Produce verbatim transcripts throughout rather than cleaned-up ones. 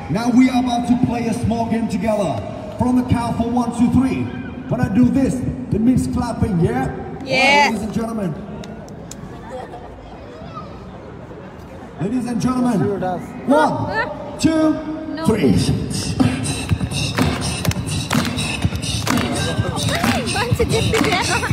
Now we are about to play a small game together. From the count for one, two, three. When I do this, it means clapping, yeah? Yeah. Right, ladies and gentlemen. Ladies and gentlemen. One, two, three. Bunch of different together.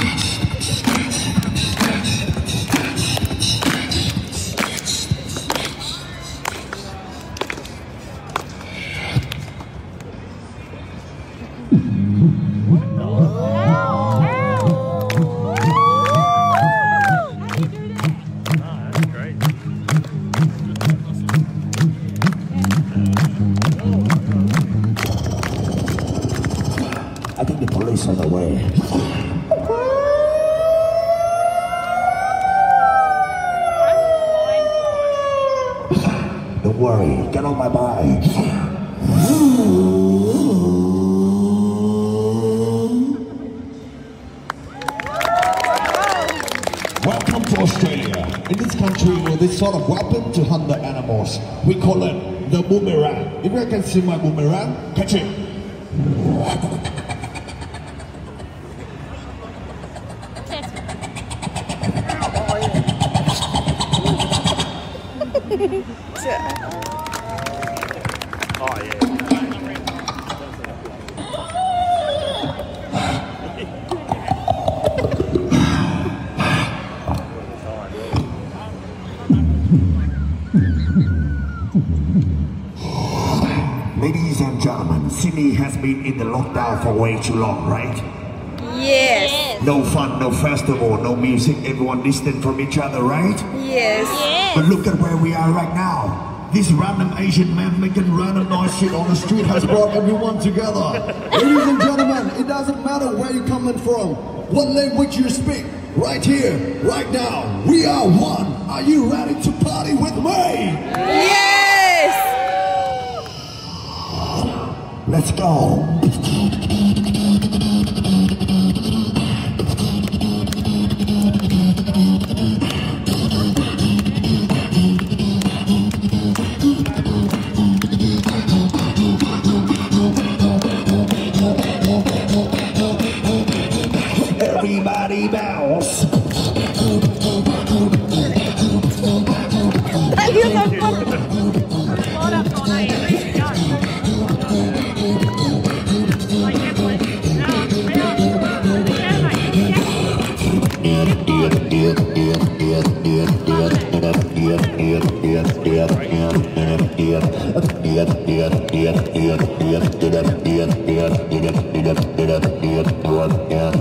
I think the police are on the way. Don't worry, get on my bike. Welcome to Australia. In this country, we have this sort of weapon to hunt the animals. We call it the boomerang. If you can see my boomerang, catch it. Oh yeah. Ladies and gentlemen, Sydney has been in the lockdown for way too long, right? Yes. No fun, no festival, no music, everyone distant from each other, right? Yes. Yes. But look at where we are right now. This random Asian man making random noise shit on the street has brought everyone together. Ladies and gentlemen, it doesn't matter where you're coming from, what language you speak, right here, right now, we are one. Are you ready to party with me? Yes. Let's go. Everybody bounce. Yeah.